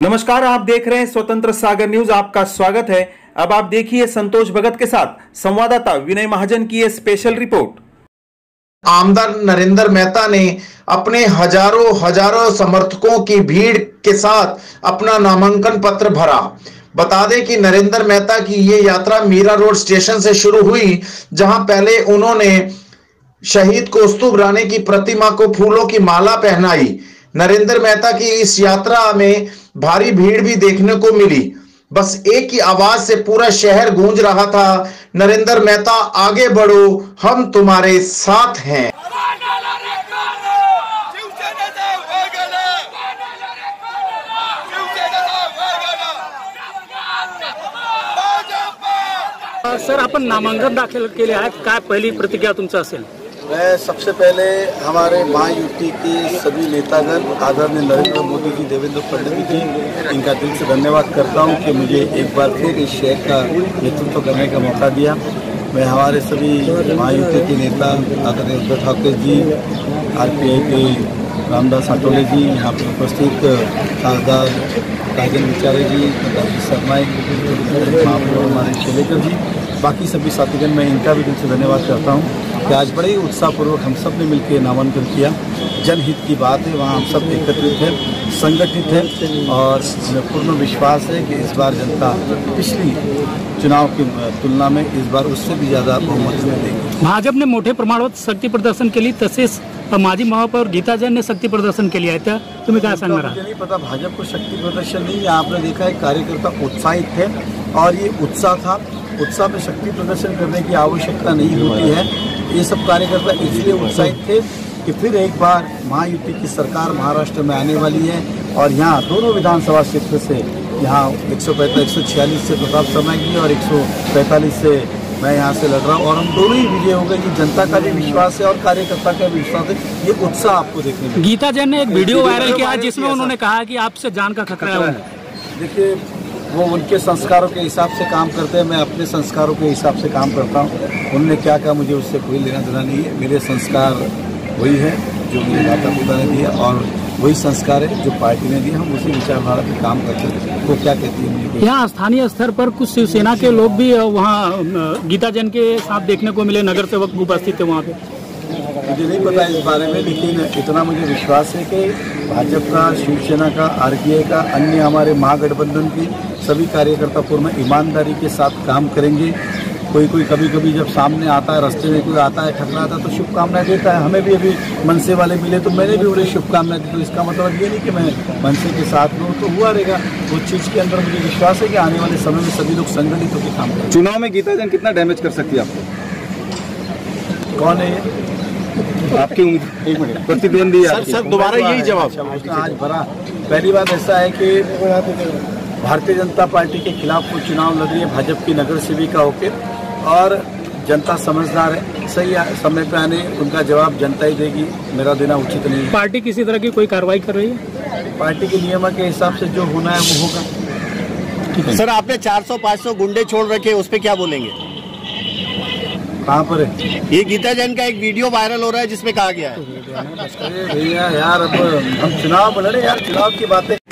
नमस्कार, आप देख रहे हैं स्वतंत्र सागर न्यूज। आपका स्वागत है। अब आप देखिए संतोष भगत के साथ संवाददाता विनय महाजन की ये स्पेशल रिपोर्ट। आमदार नरेंद्र मेहता ने अपने हजारों समर्थकों की भीड़ के साथ अपना नामांकन पत्र भरा। बता दें कि नरेंद्र मेहता की ये यात्रा मीरा रोड स्टेशन से शुरू हुई, जहां पहले उन्होंने शहीद कौस्तुभ राणे की प्रतिमा को फूलों की माला पहनाई। नरेंद्र मेहता की इस यात्रा में भारी भीड़ भी देखने को मिली। बस एक ही आवाज से पूरा शहर गूंज रहा था, नरेंद्र मेहता आगे बढ़ो, हम तुम्हारे साथ हैं। सर, आपण नामांकन दाखल केले आहे, काय पहिली प्रतिक्रिया तुमची असेल? मैं सबसे पहले हमारे महायुति के सभी नेतागण, आदरणीय नरेंद्र मोदी जी, देवेंद्र फडणवीस जी, इनका दिल से धन्यवाद करता हूं कि मुझे एक बार फिर इस शहर का नेतृत्व करने का मौका दिया। मैं हमारे सभी महायुति के नेता आदरणीय उद्धव ठाकरे जी, आरपीआई के रामदास आठवले जी, यहाँ पर उपस्थित खासदार राजन विचारे जी, शर्मा महापौर हमारे शेलेकर जी, बाकी सभी साथीगण, मैं इनका भी दिल से धन्यवाद करता हूँ कि आज बड़े ही उत्साहपूर्वक हम सब ने मिलकर नामांकन किया। जनहित की बात है, वहाँ हम सब एकत्रित हैं, संगठित हैं और हमें पूर्ण विश्वास है कि इस बार जनता पिछली चुनाव की तुलना में इस बार उससे भी ज़्यादा बहुमत में देगी। भाजपने मोठ्या प्रमाणात शक्ती प्रदर्शन केली, तसेच माजी महापौर गीता जैन ने शक्ती प्रदर्शन केली आहे, त्या तुम्ही काय सांगणार? मुझे नहीं पता, भाजप को शक्ति प्रदर्शन नहीं, आपने देखा है कार्यकर्ता उत्साहित थे और ये उत्साह था। उत्साह में शक्ति प्रदर्शन करने की आवश्यकता नहीं होती है। ये सब कार्यकर्ता इसलिए उत्साहित थे कि फिर एक बार महायुति की सरकार महाराष्ट्र में आने वाली है और यहाँ दोनों विधानसभा क्षेत्र से, यहाँ 146 से प्रताप शर्मा जी और 145 से मैं यहाँ से लड़ रहा हूँ और हम दोनों ही विजय हो गए। ये जनता का भी विश्वास है और कार्यकर्ता का भी विश्वास है। ये उत्साह आपको देखने में। गीता जैन ने एक वीडियो वायरल किया जिसमें उन्होंने कहा कि आपसे जान का खतरा है। देखिए, वो उनके संस्कारों के हिसाब से काम करते हैं, मैं अपने संस्कारों के हिसाब से काम करता हूँ। उन्होंने क्या कहा, मुझे उससे कोई लेना देना नहीं है। मेरे संस्कार वही है जो मेरे माता पिता ने दिया और वही संस्कार है जो पार्टी ने दिया। हम उसी विचारधारा पे काम करते हैं। वो क्या कहती है मुझे। यहाँ स्थानीय स्तर पर कुछ शिवसेना के लोग भी वहाँ गीता जैन के साथ देखने को मिले, नगर सेवक उपस्थित थे वहाँ पे। मुझे नहीं पता इस बारे में, लेकिन इतना मुझे विश्वास है कि भाजपा, शिवसेना का, आरपीआई का, अन्य हमारे महागठबंधन की सभी कार्यकर्ता पूर्ण ईमानदारी के साथ काम करेंगे। कोई कभी जब सामने आता है, रास्ते में कोई आता है, टकराता है तो शुभकामनाएं देता है। हमें भी अभी मनसे वाले मिले तो मैंने भी उन्हें शुभकामनाएं दी। तो इसका मतलब ये नहीं कि मैं मनसे के साथ हूँ, तो हुआ रहेगा। वो चीज़ के अंदर मुझे विश्वास है कि आने वाले समय में सभी लोग संगठित होकर काम करेंगे। चुनाव में गीता जैन कितना डैमेज कर सकती है आपको? कौन है ये? आपकी एक मिनट प्रतिद्वंदी है। सर दोबारा यही जवाब। आज बड़ा पहली बात ऐसा है कि भारतीय जनता पार्टी के खिलाफ वो चुनाव लड़ रही है भाजपा की नगर सेविका होकर, और जनता समझदार है। सही समय पे आने उनका जवाब जनता ही देगी, मेरा देना उचित नहीं है। पार्टी किसी तरह की कोई कार्रवाई कर रही है? पार्टी के नियम के हिसाब से जो होना है वो होगा। सर, आपने 400-500 गुंडे छोड़ रखे, उस पर क्या बोलेंगे? कहाँ पर है ये? गीता जैन का एक वीडियो वायरल हो रहा है जिसमें कहा गया है। भैया यार, अब हम चुनाव लड़े यार, चुनाव की बातें